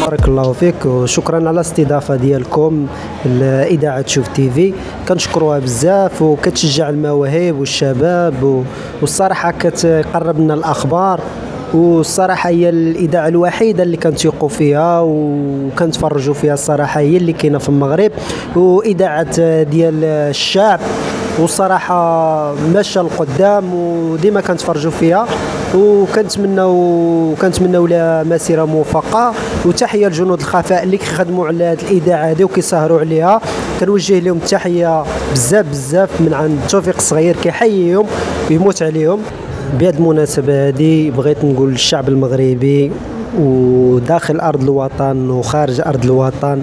بارك الله فيك وشكرا على الاستضافه ديالكم لاذاعه شوف تيفي. كنشكروها بزاف وكتشجع المواهب والشباب والصراحه كتقرب لنا الاخبار، والصراحه هي الاذاعه الوحيده اللي كنثيقوا فيها وكنتفرجوا فيها. الصراحه هي اللي كاينه في المغرب، واذاعه ديال الشعب، والصراحه ماشيه لقدام وديما كنتفرجوا فيها، وكنتمناو لها مسيره موفقه. وتحيه لجنود الخفاء اللي كيخدموا على هذه الاذاعه هذه وكيسهروا عليها، كنوجه لهم التحيه بزاف بزاف من عند توفيق الصغير، كيحييهم ويموت عليهم. بهذه المناسبه هذه بغيت نقول للشعب المغربي وداخل ارض الوطن وخارج ارض الوطن،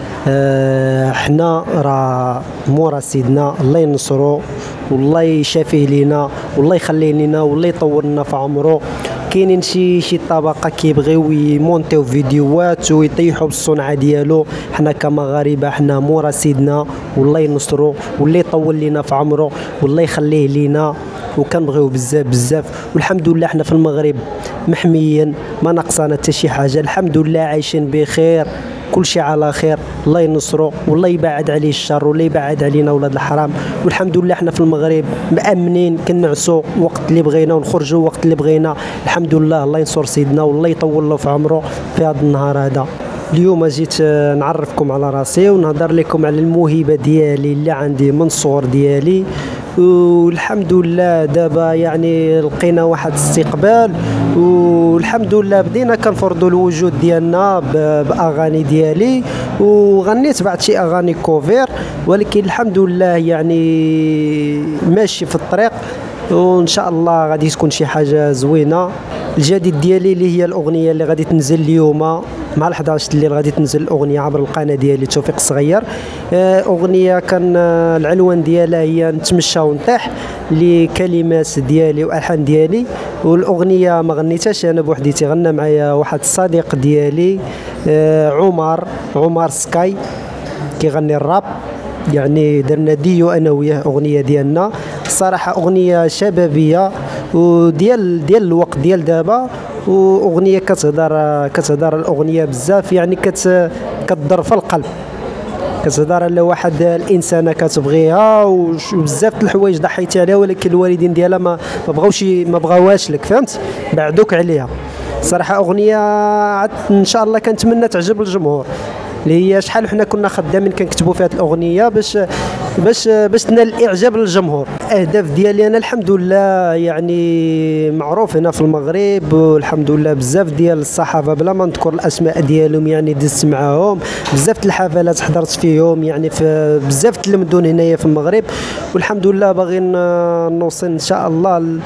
حنا راه مورا سيدنا، الله ينصرو والله يشافيه لينا والله يخليه لينا والله يطول لنا في عمره. كاينين شي طبقه كيبغيو يمونطيو فيديوهات ويطيحوا بالصنعه ديالو. حنا كمغاربه حنا مورا سيدنا والله ينصرو والله يطول لينا في عمره والله يخليه لينا، وكنبغيو بزاف بزاف. والحمد لله حنا في المغرب محميين، ما نقصنا حتى شي حاجه، الحمد لله عايشين بخير، كل شيء على خير. الله ينصرو والله يبعد عليه الشر والله يبعد علينا ولاد الحرام. والحمد لله حنا في المغرب مأمنين، كنعسوا وقت اللي بغينا ونخرجوا وقت اللي بغينا. الحمد لله، الله ينصر سيدنا والله يطول له في عمره في هذا النهار هذا. اليوم جيت نعرفكم على راسي ونهضر لكم على الموهبه ديالي اللي عندي من الصغر ديالي. والحمد لله دابا يعني لقينا واحد الاستقبال، والحمد لله بدينا كنفرضوا الوجود ديالنا باغاني ديالي، وغنيت بعض شي اغاني كوفير، ولكن الحمد لله يعني ماشي في الطريق، وان شاء الله غادي تكون شي حاجه زوينه. الجديد ديالي اللي هي الاغنيه اللي غادي تنزل اليوم مع 11 الليل، غادي تنزل الاغنيه عبر القناه ديالي توفيق الصغير. اغنيه كان العنوان ديالها هي نتمشى ونطيح، لكلمات ديالي والحان ديالي. والاغنيه ما غنيتهاش انا بوحديتي، غنى معايا واحد الصديق ديالي عمر سكاي كيغني الراب، يعني درنا ديو انا وياه اغنيه ديالنا. الصراحه اغنيه شبابيه وديال الوقت ديال دابا، واغنيه كتهضر الاغنيه بزاف، يعني كتضر في القلب، كتهضر على واحد الانسانه كتبغيها وبزاف د الحوايج ضحيتي عليها، ولكن الوالدين ديالها ما بغاوهاش لك، فهمت، بعدوك عليها. صراحه اغنيه ان شاء الله كنتمنى تعجب الجمهور، اللي هي شحال حنا كنا خدامين كنكتبوا فيها الاغنيه باش تنال الاعجاب للجمهور. الاهداف ديالي انا الحمد لله يعني معروف هنا في المغرب، والحمد لله بزاف ديال الصحافه بلا ما نذكر الاسماء ديالهم يعني دزت معاهم، بزاف الحفلات حضرت فيهم يعني في بزاف المدن هنايا في المغرب، والحمد لله باغي نوصل ان شاء الله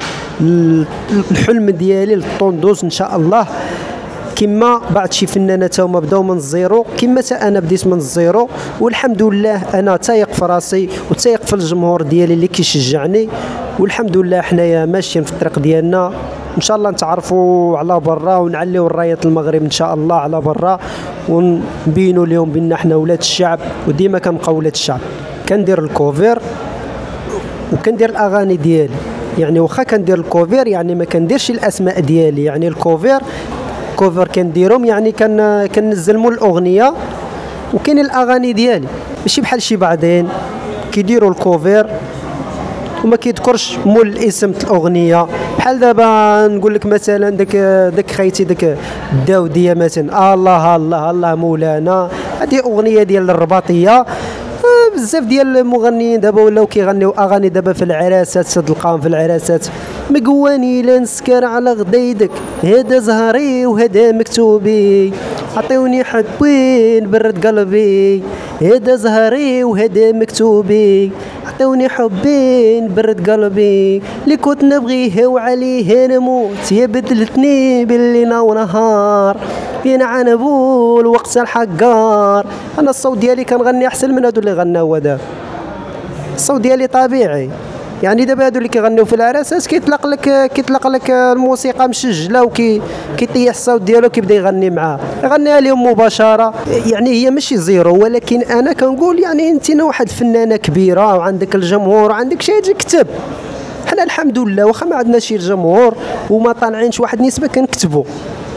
الحلم ديالي للطوندوس ان شاء الله. كما بعض شي فنانات هما بداو من الزيرو، كما حتى انا بديت من الزيرو، والحمد لله انا تايق في راسي وتايق في الجمهور ديالي اللي كيشجعني، والحمد لله حنايا ماشيين في الطريق ديالنا. ان شاء الله نتعرفوا على برا ونعليو رايه المغرب ان شاء الله على برا، ونبينوا لهم بان حنا ولاد الشعب، وديما كنبقاو ولاد الشعب. كندير الكوفير وكندير الاغاني ديالي، يعني واخا كندير الكوفير يعني ما كنديرش الاسماء ديالي، يعني الكوفير كنديرهم يعني كننزل مول الاغنيه، وكاين الاغاني ديالي ماشي بحال شي بعضين كيديروا الكوفير وما كيذكرش مول الاسم الاغنيه. بحال دابا نقول لك مثلا داك خيتي داك الداوديه مثلا، الله الله الله مولانا، هذه اغنيه ديال الرباطيه. بزاف ديال المغنيين دابا ولاو كيغنيو اغاني دابا في العراسات، تلقاهم في العراسات مقواني لا نسكر على غديدك، هذا زهري وهذا مكتوبي، عطيوني حبين برد قلبي، هذا زهري وهذا مكتوبي، عطيوني حبين برد قلبي، اللي كنت نبغيه وعليه نموت، يا بدلتني بالليل ونهار، بين عنبو الوقت الحقار. انا الصوت ديالي كنغني احسن من هادو اللي غناو دابا، الصوت ديالي طبيعي. يعني دابا هادو اللي كيغنيو في العراسات كيطلق لك الموسيقى مسجله كيطيح الصوت ديالو كيبدا يغني معاه، يغنيها لهم مباشره. يعني هي ماشي زيرو، ولكن انا كنقول يعني انت واحد فنانه كبيره وعندك الجمهور وعندك شي حاجه كتب. حنا الحمد لله واخا ما عندناش الجمهور وما طالعينش واحد النسبه كنكتبوا،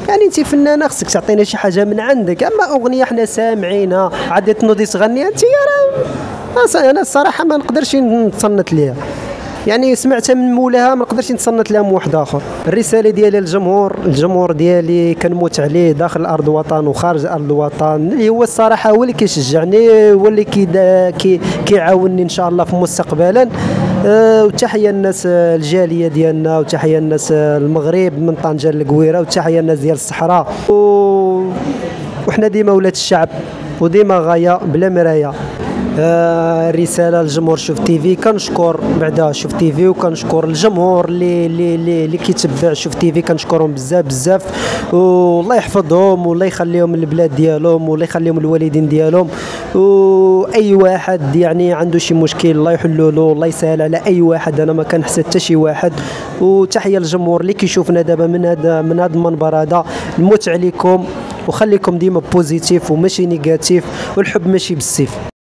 يعني انت فنانه خصك تعطينا شي حاجه من عندك، اما اغنيه حنا سامعينها عاد تنوضي تغني انت انا الصراحه ما نقدرش نتصنت ليها، يعني سمعتها من مولاها ما نقدرش نتصنت لها من واحد اخر. الرساله ديالي للجمهور، الجمهور ديالي كنموت عليه داخل ارض الوطن وخارج ارض الوطن، اللي هو الصراحه هو اللي كيشجعني، هو اللي كيعاونني ان شاء الله في مستقبلا. وتحيه الناس الجاليه ديالنا، وتحيه الناس المغرب من طنجه للقويره، وتحيه الناس ديال الصحراء وحنا ديما ولاد الشعب وديما غايه بلا مرايه. رساله للجمهور شوف تيفي، كنشكر بعدا شوف تيفي، وكنشكر الجمهور اللي كيتبع شوف تيفي، كنشكرهم بزاف بزاف، والله يحفظهم والله يخليهم البلاد ديالهم والله يخليهم الوالدين ديالهم، واي واحد يعني عنده شي مشكل الله يحلو له، الله يسهل على اي واحد، انا ما كنحسد حتى شي واحد. وتحيه للجمهور اللي كيشوفنا دابا من هذا المنبر هذا، نموت عليكم وخليكم ديما بوزيتيف وماشي نيجاتيف، والحب ماشي بالسيف.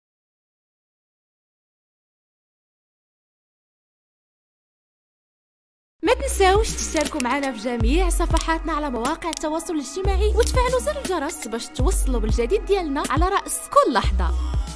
ما تنساوش تشتركوا معنا في جميع صفحاتنا على مواقع التواصل الاجتماعي وتفعلوا زر الجرس باش توصلوا بالجديد ديالنا على رأس كل لحظة.